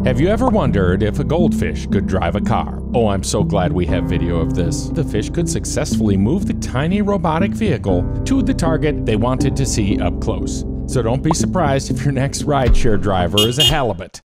Have you ever wondered if a goldfish could drive a car? Oh, I'm so glad we have video of this. The fish could successfully move the tiny robotic vehicle to the target they wanted to see up close. So don't be surprised if your next rideshare driver is a halibut.